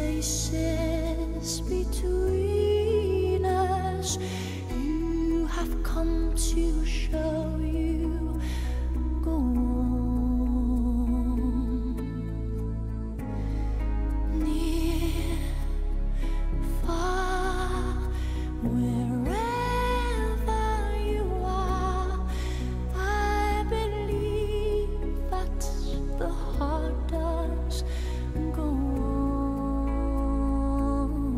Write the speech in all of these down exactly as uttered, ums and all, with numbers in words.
spaces between us. You have come to show you. Go on. Near, far, wherever you are, I believe that the heart does go on.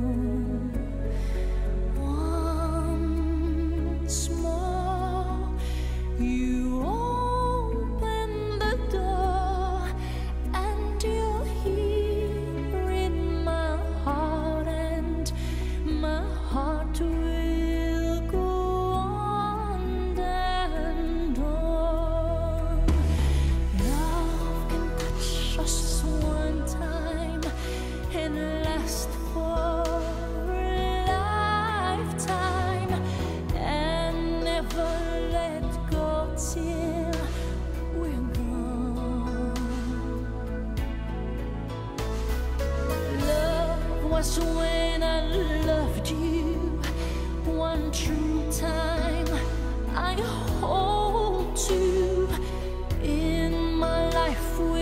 Once more, you open the door, and you're here in my heart, and my heart will go on and on. Love can touch us one time and last for a lifetime, and never let go till we're gone. Love was when I loved you one true time. I hold to in my life.